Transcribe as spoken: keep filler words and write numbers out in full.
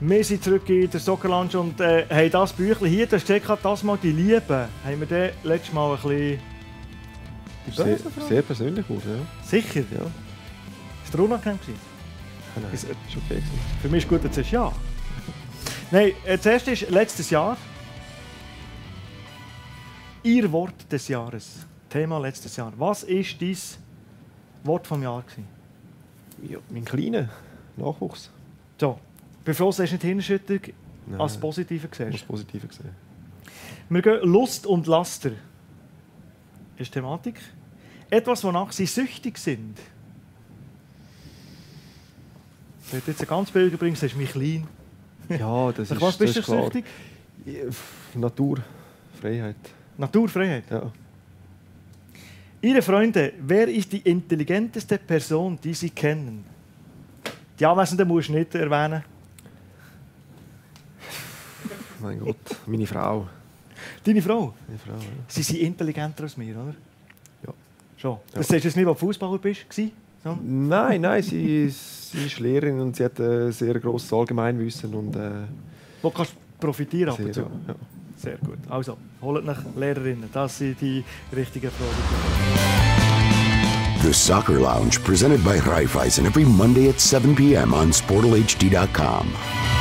Wir sind zurück in der Soccer Lounge und äh, haben das Büchlein hier, das steht das mal die Liebe. Haben wir dann letztes Mal ein bisschen... Die sehr, sehr persönlich geworden, ja. Sicher? Ja. Ist der unangenehm gewesen? Nein, ist, ist okay gewesen. Für mich ist gut, dass es ja. Nein, äh, zuerst ist letztes Jahr. Ihr Wort des Jahres. Thema letztes Jahr. Was war dein Wort vom Jahr gewesen? Ja, mein kleiner Nachwuchs. So, bevor du nicht Hirnschütterung Nein, als Positive siehst. als Positive gesehen. Wir gehen Lust und Laster. Das ist die Thematik. Etwas, wonach sie süchtig sind. Wenn du jetzt ein ganz Bild bringst, sagst du mich klein. Ja, das ist, was bist das du ist klar. süchtig? Natur, Freiheit. Naturfreiheit. Ja. Ihre Freunde, wer ist die intelligenteste Person, die Sie kennen? Die Anwesenden musst du nicht erwähnen. Mein Gott, meine Frau. Deine Frau? Meine Frau, ja. Sie sind intelligenter als wir, oder? Ja. Schon. Das Ja. sagst du jetzt nicht, weil du Fußballer bist? So? Nein, nein, sie, sie ist Lehrerin und sie hat ein sehr grosses Allgemeinwissen. Und, äh, Wo kannst du profitieren ab und sehr, zu? ja. Sehr gut. Also, holt nach Lehrerinnen. Das sind die richtigen Fragen. The Soccer Lounge, presented by Raiffeisen, every Monday at seven p m on Sportal H D dot com.